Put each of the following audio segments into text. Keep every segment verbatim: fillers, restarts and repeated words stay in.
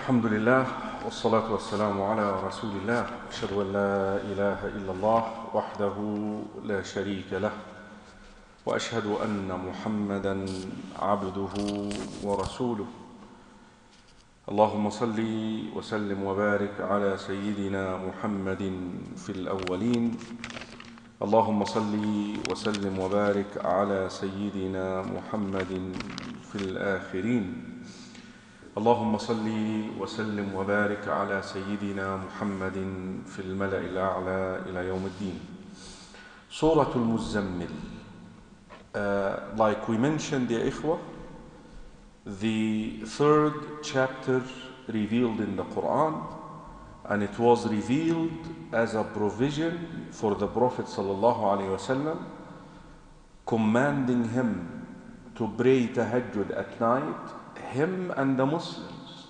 الحمد لله والصلاة والسلام على رسول الله أشهد أن لا إله إلا الله وحده لا شريك له وأشهد أن محمدا عبده ورسوله اللهم صل وسلم وبارك على سيدنا محمد في الأولين اللهم صل وسلم وبارك على سيدنا محمد في الآخرين اللهم صل وسلم وبارك على سيدنا محمد في الملأ الأعلى إلى يوم الدين. Surah Al-Muzammil. Uh, like we mentioned, ya ikhwah, the third chapter revealed in the Quran, and it was revealed as a provision for the Prophet sallallahu alaihi wasallam, commanding him to pray tahajjud at night, him and the Muslims.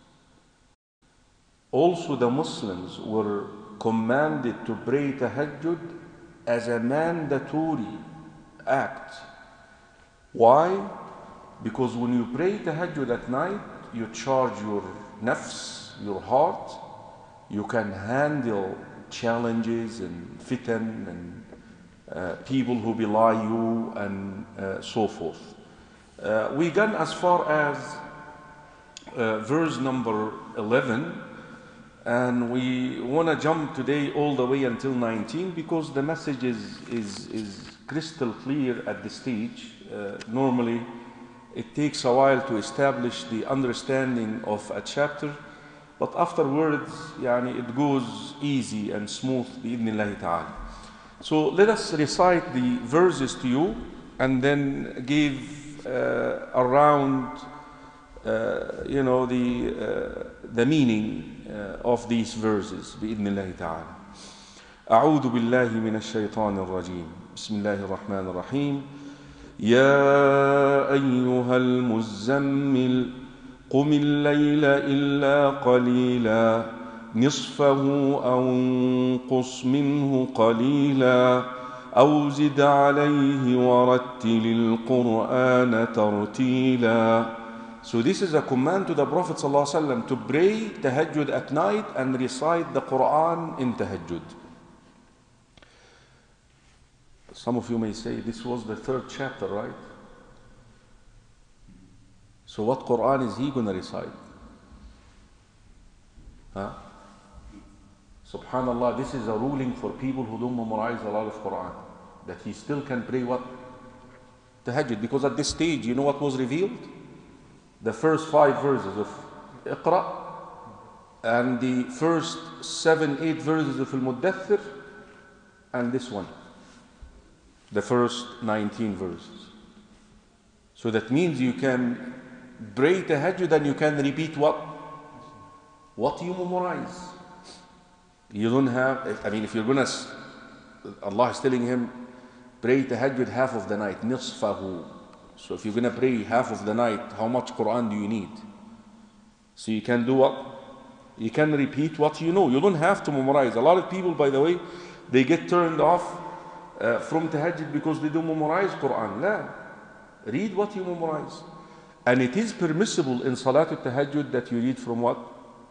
Also the Muslims were commanded to pray tahajjud as a mandatory act. Why? Because when you pray tahajjud at night, you charge your nafs, your heart. You can handle challenges and fitan and uh, people who belie you and uh, so forth. Uh, we gone as far as uh, verse number eleven, and we want to jump today all the way until nineteen because the message is, is, is crystal clear at this stage. Uh, normally, it takes a while to establish the understanding of a chapter, but afterwards, yani, it goes easy and smooth, bi'idhnillahi ta'ala. So let us recite the verses to you and then give Uh, around uh, you know the uh, the meaning uh, of these verses بإذن الله تعالى. أعوذ بالله من الشيطان الرجيم. بسم الله الرحمن الرحيم. يا أيها المزمل قم الليل إلا قليلا نصفه أو انقص منه قليلا أو زد عليه ورتل القرآن ترتيلا. So this is a command to the Prophet ﷺ to pray tahajjud at night and recite the Quran in tahajjud. Some of you may say this was the third chapter, right? So what Quran is he going to recite? Huh? Subhanallah, this is a ruling for people who don't memorize a lot of Quran, that he still can pray what? Tahajjud. Because at this stage, you know what was revealed? The first five verses of Iqra and the first seven, eight verses of Al-Muddathir and this one, the first nineteen verses. So that means you can pray Tahajjud and you can repeat what? What you memorize. You don't have, I mean, if you're going to, Allah is telling him, pray tahajjud half of the night, nisfahu. So if you're going to pray half of the night, how much Quran do you need? So you can do what? You can repeat what you know. You don't have to memorize. A lot of people, by the way, they get turned off uh, from tahajjud because they don't memorize Quran. La. Read what you memorize. And it is permissible in Salatul Tahajjud that you read from what?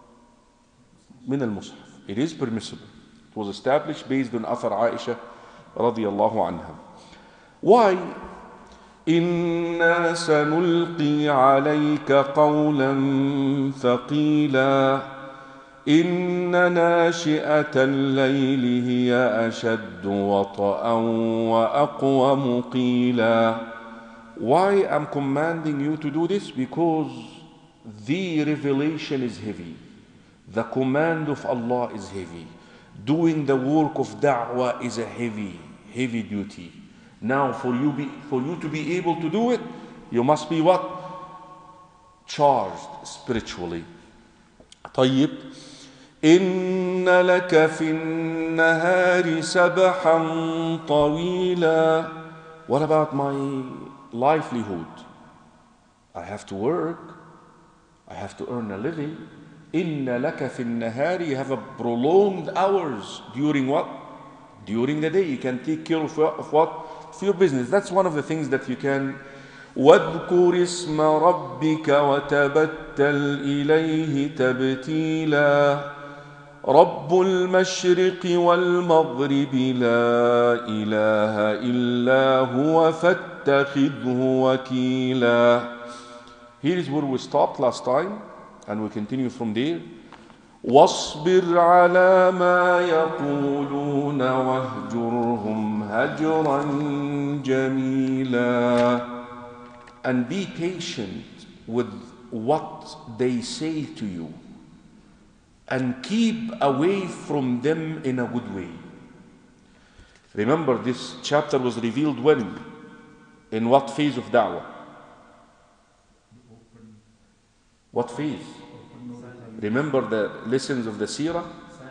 Min al-Mus'haf. It is permissible. It was established based on Athar Aisha radiyallahu anha. Why? إِنَّا سَنُلْقِي عَلَيْكَ قَوْلًا ثَقِيلًا إِنَّ نَاشِئَةَ اللَّيْلِ هِيَ أَشَدُّ وَطَئًا وَأَقْوَمُ قِيلًا. Why I'm commanding you to do this? Because the revelation is heavy. The command of Allah is heavy. Doing the work of da'wah is a heavy, heavy duty. Now for you, be, for you to be able to do it, you must be what? Charged spiritually. طيب. إن لك في النهار سبحا طويلا. What about my livelihood? I have to work. I have to earn a living. Inna laka fi nahari, you have a prolonged hours during what? During the day. You can take care of, of what? For your business. That's one of the things that you can واذكر اسم ربك وتبتل إليه تبتيلا رب المشرق والمغرب لا إله إلا هو فاتخذه وكيلا. Here is where we stopped last time, and we continue from there. واصبر على ما يقولون واهجرهم هجرا جميلا. And be patient with what they say to you, and keep away from them in a good way. Remember, this chapter was revealed when? In what phase of da'wah? What phase? Remember the lessons of the seerah?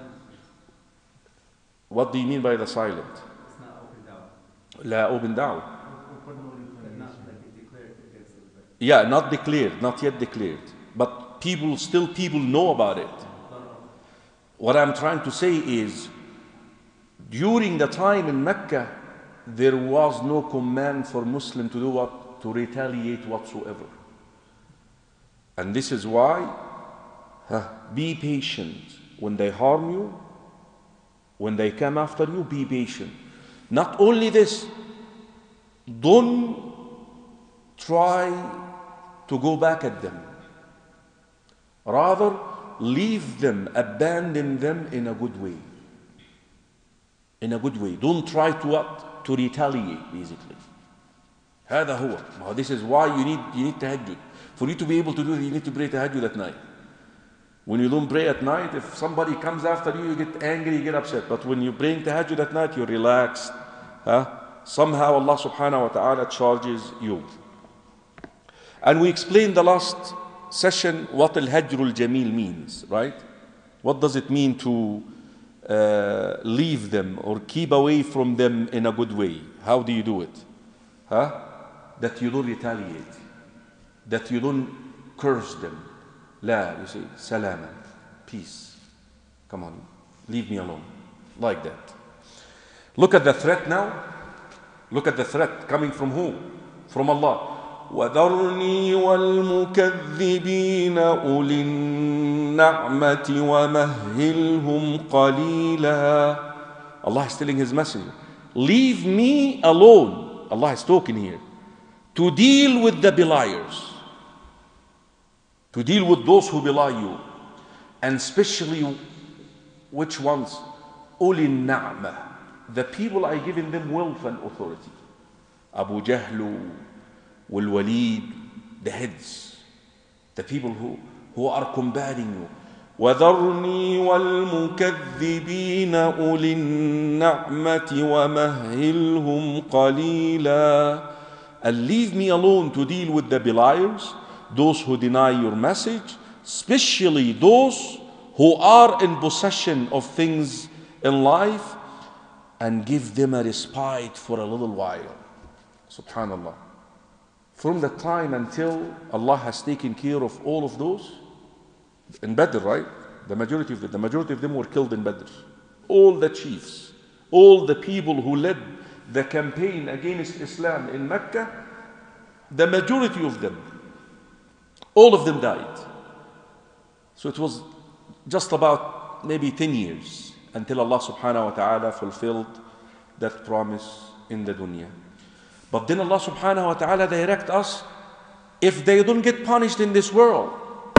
What do you mean by the silent? La open da'wah. Yeah, not declared, not yet declared. But people, still people know about it. What I'm trying to say is, during the time in Mecca, there was no command for Muslim to do what? To retaliate whatsoever. And this is why, huh, be patient. When they harm you, when they come after you, be patient. Not only this, don't try to go back at them. Rather, leave them, abandon them in a good way. In a good way. Don't try to what? To retaliate, basically. هذا هو. Now, this is why you need, you need tahajjud. For you to be able to do it, you need to pray tahajjud at night. When you don't pray at night, if somebody comes after you, you get angry, you get upset. But when you pray tahajjud at night, you're relaxed. Huh? Somehow Allah subhanahu wa ta'ala charges you. And we explained the last session what al-hajrul jameel means, right? What does it mean to uh, leave them or keep away from them in a good way? How do you do it? Huh? That you don't retaliate. That you don't curse them. La, you say, salama, peace. Come on, leave me alone. Like that. Look at the threat now. Look at the threat coming from who? From Allah. وَذَرْنِي وَالْمُكَذِّبِينَ أُولِي النَّعْمَةِ وَمَهِّلْهُمْ قَلِيلًا. Allah is telling His Messenger, leave me alone. Allah is talking here. To deal with the beliers. To deal with those who belie you. And especially, which ones? أُولِي النَّعْمَةِ. The people I given them wealth and authority. Abu Jahl, Wal Walid, the heads, the people who, who are combating you. وَذَرْنِي وَالْمُكَذِّبِينَ أُولِي النَّعْمَةِ وَمَهِّلْهُمْ قَلِيلًا. And leave me alone to deal with the beliers, those who deny your message, especially those who are in possession of things in life, and give them a respite for a little while. Subhanallah. From the time until Allah has taken care of all of those, in Badr, right? The majority of them, the majority of them were killed in Badr. All the chiefs, all the people who led the campaign against Islam in Mecca, the majority of them, all of them died. So it was just about maybe ten years until Allah subhanahu wa ta'ala fulfilled that promise in the dunya. But then Allah subhanahu wa ta'ala direct us, if they don't get punished in this world,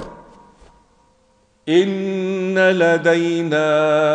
إِنَّ لَدَيْنَا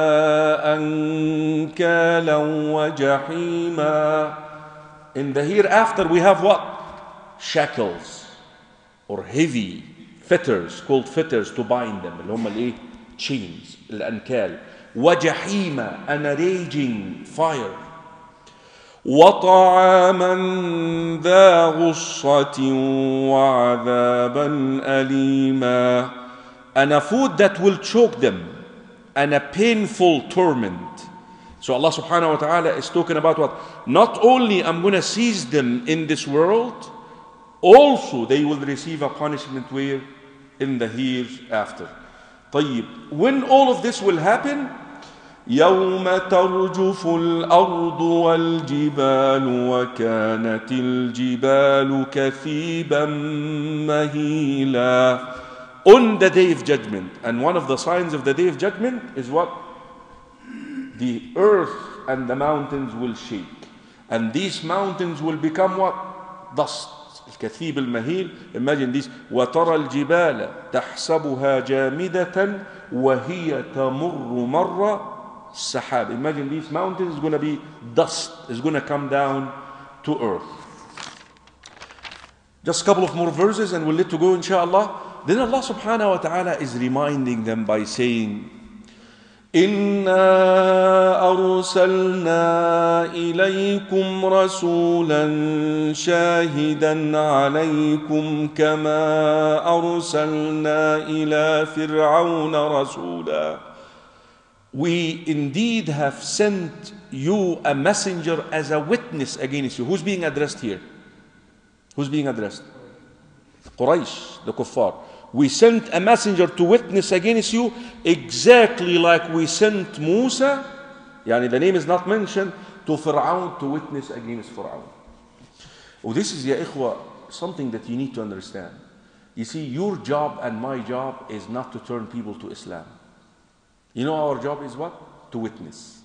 أَنْكَالًا وَجَحِيمًا. In the hereafter we have what? Shackles or heavy fetters, called fetters, to bind them. اللي هم الايه? Chains, الأنكال. وَجَحِيمًا, and a raging fire. وَطَعَامًا ذَا غُصَّةٍ وَعَذَابًا أَلِيمًا. And a food that will choke them, and a painful torment. So Allah subhanahu wa ta'ala is talking about what? Not only I'm going to seize them in this world, also they will receive a punishment where? In the hereafter. طيب, when all of this will happen, يوم ترجف الأرض والجبال وكانت الجبال كثيبا مهيلا. On the day of judgment, and one of the signs of the day of judgment is what? The earth and the mountains will shake, and these mountains will become what? Dust. الكثيب المهيل. Imagine this. وترى الجبال تحسبها جامدة وهي تمر مر السحاب. Imagine these mountains is going to be dust, is going to come down to earth. Just a couple of more verses and we'll let you go, inshallah. Then Allah subhanahu wa ta'ala is reminding them by saying, إِنَّا أَرْسَلْنَا إِلَيْكُمْ رَسُولًا شَاهِدًا عَلَيْكُمْ كَمَا أَرْسَلْنَا إِلَى فِرْعَوْنَ رَسُولًا. We indeed have sent you a messenger as a witness against you. Who's being addressed here? Who's being addressed? Quraysh, the kuffar. We sent a messenger to witness against you exactly like we sent Musa, yani the name is not mentioned, to Fir'aun to witness against Fir'aun. Oh, this is, ya ikhwa, something that you need to understand. You see, your job and my job is not to turn people to Islam. You know our job is what? To witness.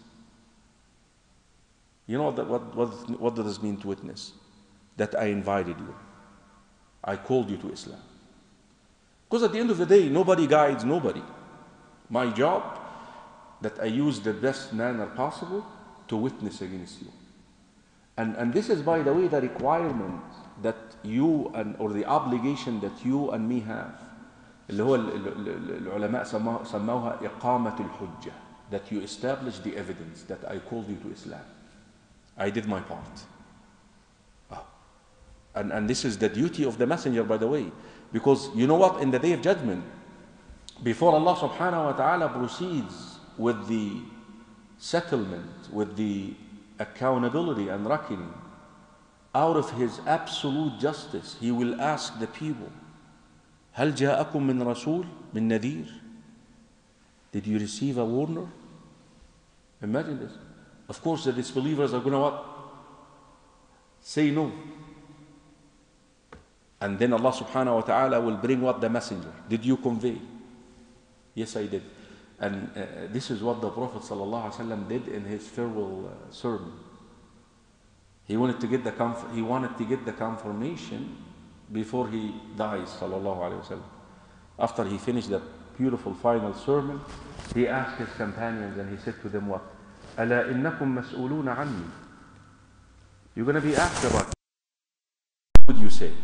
You know that, what, what, what does this mean, to witness? That I invited you. I called you to Islam. Because at the end of the day, nobody guides nobody. My job, that I use the best manner possible to witness against you. And, and this is, by the way, the requirement that you, and, or the obligation that you and me have. اللي هو العلماء سموها إقامة الحجة. That you establish the evidence that I called you to Islam. I did my part. Oh. And, and this is the duty of the messenger, by the way. Because you know what? In the day of judgment, before Allah subhanahu wa ta'ala proceeds with the settlement, with the accountability and reckoning, out of His absolute justice, He will ask the people, هل جاءكم من رسول من نذير? Did you receive a warner? Imagine this. Of course, the disbelievers are going to what? Say no. And then Allah subhanahu wa ta'ala will bring what? The messenger. Did you convey? Yes, I did. And uh, this is what the Prophet sallallahu alaihi wasallam did in his farewell uh, sermon. He wanted to get the comf- he wanted to get the confirmation before he dies, sallallahu alaihi wasallam. After he finished that beautiful final sermon, he asked his companions and he said to them what? ألا إنكم مسؤولون عني. You're going to be asked about it. What would you say?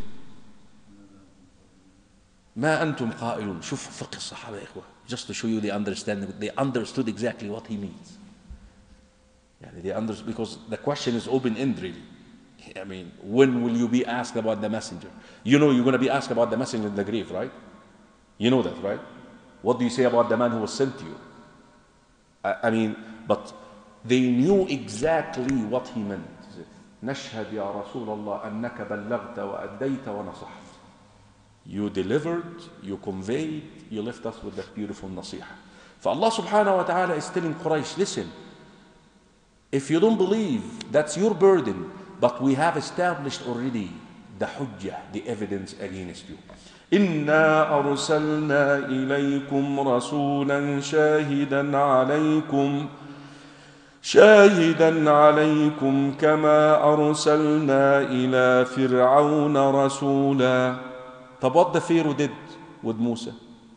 ما أنتم قائلون. شوف فقه الصحابة يا إخوة. Just to show you the understanding. They understood exactly what he means. يعني they understood, because the question is open-ended really. I mean, when will you be asked about the messenger? You know you're going to be asked about the messenger in the grave, right? You know that, right? What do you say about the man who was sent to you? I, I mean, but they knew exactly what he meant. نشهد يا رسول الله أنك بلغت وأديت ونصحت. You delivered, you conveyed, you left us with that beautiful nasiha. For Allah subhanahu wa ta'ala is telling Quraysh, listen, if you don't believe, that's your burden, but we have established already the hujjah, the evidence against you. إِنَّا أَرْسَلْنَا إِلَيْكُمْ رَسُولًا شَاهِدًا عَلَيْكُمْ شاهدا عليكم كما أرسلنا إلى فرعون رسولا. طب what the Pharaoh did with Musa?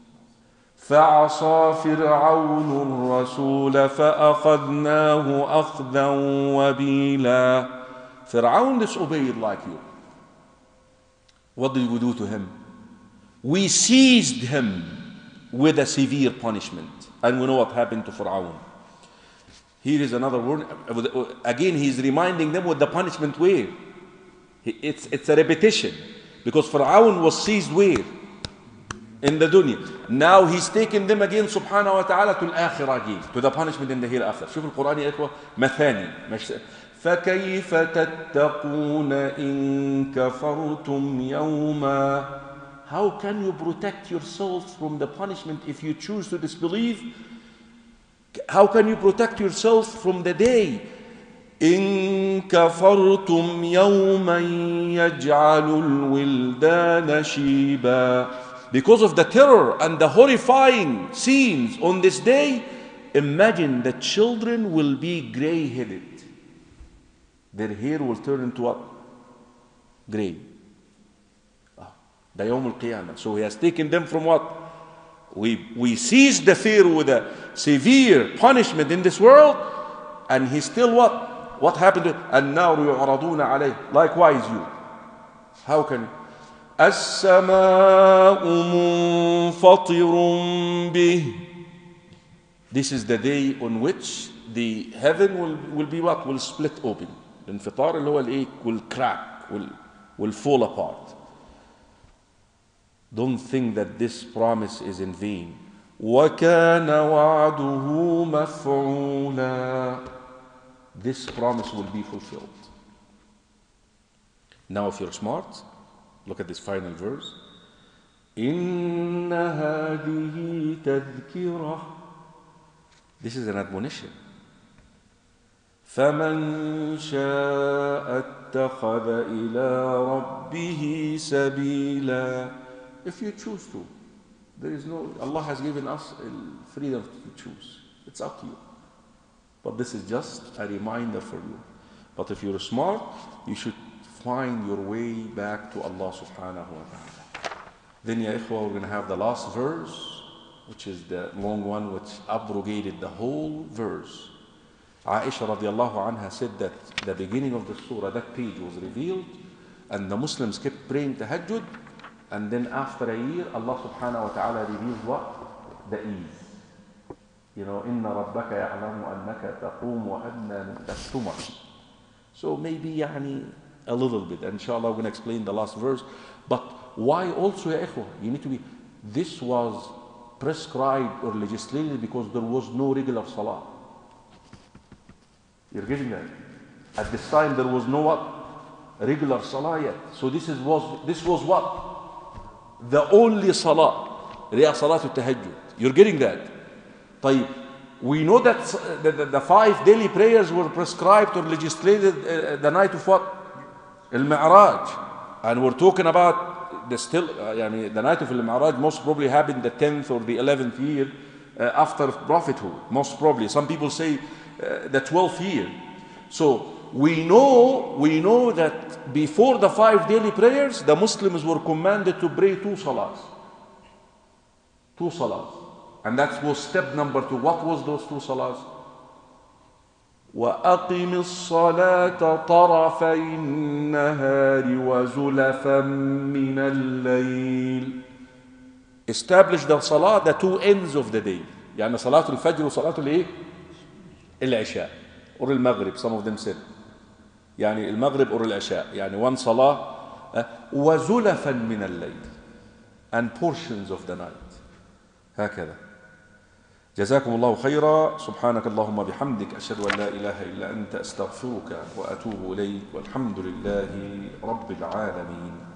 فعصى فرعون الرسول فأخذناه أخذا وبيلا. Fir'aun disobeyed like you. What did we do to him? We seized him with a severe punishment. And we know what happened to Fir'aun. Here is another word. Again, he's reminding them what the punishment where. It's, it's a repetition. Because Fir'aun was seized where? In the dunya. Now he's taking them again, subhanahu wa ta'ala, to al-akhirah again. To the punishment in the hereafter. شوف القرآن يا إخوة. مثاني. فكيف تتقون إن كفرتم يوما. How can you protect yourselves from the punishment if you choose to disbelieve? How can you protect yourself from the day? إن كفرتم يوما يجعل الولدان شيبا. Because of the terror and the horrifying scenes on this day, imagine that children will be gray-headed. Their hair will turn into what? Gray. Ah, the Yawm al-Qiyamah. So he has taken them from what? We, we seized the fear with a severe punishment in this world, and he still what? What happened to النار يعرضون عليه? Likewise you. How can you? السماء منفطر به. This is the day on which the heaven will, will be what? Will split open. الانفطار اللي هو الايه? Will crack, will, will fall apart. Don't think that this promise is in vain. وَكَانَ وَعْدُهُ مَفْعُولًا. This promise will be fulfilled. Now if you're smart, look at this final verse. إِنَّ هَذِهِ تَذْكِرَةٌ. This is an admonition. فَمَنْ شَاءَ اتَّخَذَ إِلَىٰ رَبِّهِ سَبِيلًا. If you choose to, there is no, Allah has given us freedom to choose. It's up to you. But this is just a reminder for you. But if you're smart, you should find your way back to Allah subhanahu wa ta'ala. Then, ya ikhwa, we're going to have the last verse, which is the long one, which abrogated the whole verse. Aisha radiallahu anha said that the beginning of the surah, that page was revealed, and the Muslims kept praying tahajjud. And then after a year, Allah subhanahu wa ta'ala reveals what? The ease. You know, إِنَّ رَبَّكَ يَعْلَمُ أَنَّكَ تَقُومُ وَأَدْنَى. That's too much. So maybe يعني, a little bit. Inshallah, we're going to explain the last verse. But why also, ya ikhwah? You need to be, this was prescribed or legislated because there was no regular salah. You're getting that? At this time, there was no what? Regular salah yet. So this is was this was what? The only salah. Riya salatul tahajjud. You're getting that? طيب, we know that the, the, the five daily prayers were prescribed or legislated uh, the night of what? Al-Mi'raj. And we're talking about the still, uh, yani the night of Al-Mi'raj most probably happened the tenth or the eleventh year uh, after prophethood. Most probably. Some people say uh, the twelfth year. So we know, we know that before the five daily prayers, the Muslims were commanded to pray two salahs. Two salahs. And that was step number two. What was those two salahs? وَأَقِمِ الصَّلَاةَ طَرَفَيِ النَّهَارِ وَزُلَفًا مِّنَ اللَّيْلِ. Establish the salah, the two ends of the day. يعني صلاة الفجر وصلاة الايه؟ العشاء. Or المغرب, some of them said. يعني المغرب or العشاء. يعني one salah. وَزُلَفًا مِّنَ اللَّيْلِ. And portions of the night. هكذا. جزاكم الله خيرا. سبحانك اللهم بحمدك أشهد أن لا إله إلا أنت أستغفرك وأتوب إليك والحمد لله رب العالمين.